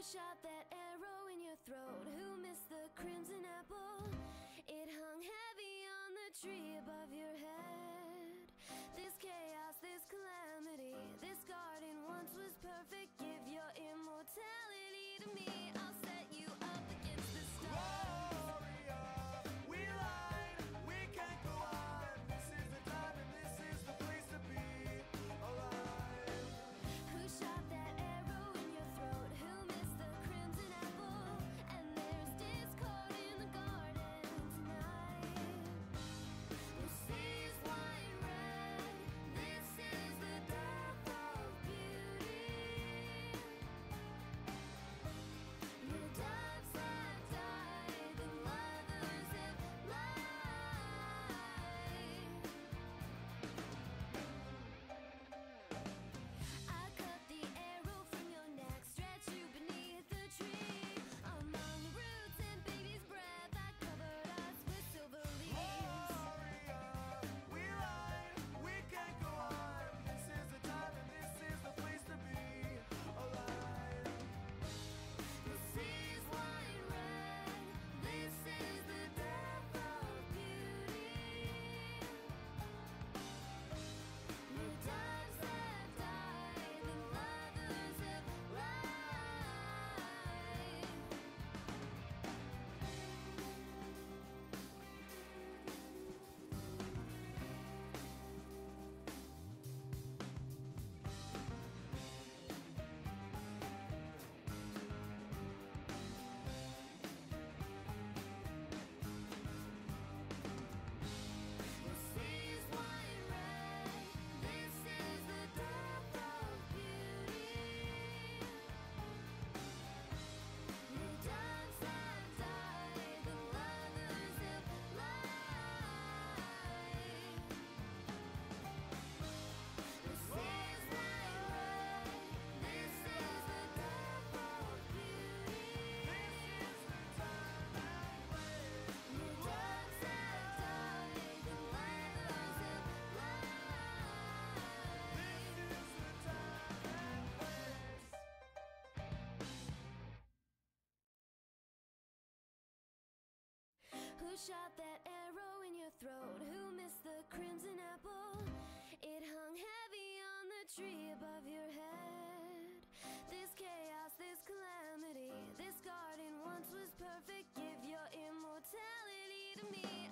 shot that arrow in your throat? Who missed the crimson apple? It hung heavy on the tree above your head. This chaos, this calamity, this garden once was perfect. Give your immortality to me. I'll set you up against the stars. Who shot that arrow in your throat? Who missed the crimson apple? It hung heavy on the tree above your head. This chaos, this calamity, this garden once was perfect. Give your immortality to me.